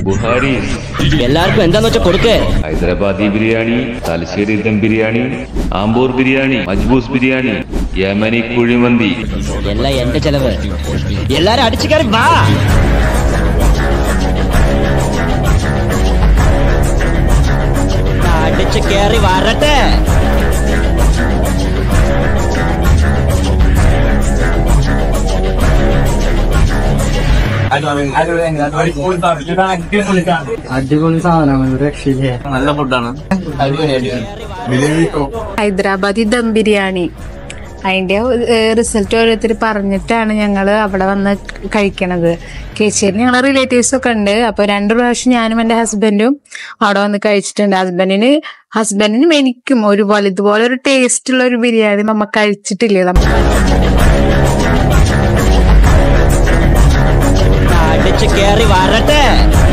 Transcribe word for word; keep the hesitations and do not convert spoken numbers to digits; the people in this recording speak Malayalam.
ബുഹാരി. എല്ലാവർക്കും എന്താന്ന് വെച്ചാൽ കൊടുക്കേ. ഹൈദരാബാദി ബിരിയാണി, തലശ്ശേരി ദം ബിരിയാണി, ആമ്പൂർ ബിരിയാണി, മജ്ബൂസ് ബിരിയാണി, യമനി കുഴിമന്തി. എല്ലാം എന്റെ ചെലവ്. എല്ലാരും അടിച്ചു കയറി വാ. അടിച്ചു കയറി വരട്ടെ. അടിപൊളി സാധനമാണ്, രക്ഷയില്ലേ, നല്ല ഫുഡാണ്. ഹൈദരാബാദി ദം ബിരിയാണി, അതിന്റെ റിസൾട്ട് ഓരോരുത്തർ പറഞ്ഞിട്ടാണ് ഞങ്ങൾ അവിടെ വന്ന് കഴിക്കണത്. കേച്ചേരി ഞങ്ങളെ റിലേറ്റീവ്സ് ഒക്കെ ഉണ്ട്. അപ്പൊ രണ്ടു പ്രാവശ്യം ഞാനും എന്റെ ഹസ്ബൻഡും അവിടെ വന്ന് കഴിച്ചിട്ടുണ്ട്. ഹസ്ബൻഡിന് ഹസ്ബൻഡിനും എനിക്കും ഒരുപോലെ ഇതുപോലെ ഒരു ടേസ്റ്റ് ഉള്ള ഒരു ബിരിയാണി നമ്മ കഴിച്ചിട്ടില്ലേ. അടിച്ചു കയറി വരട്ടെ.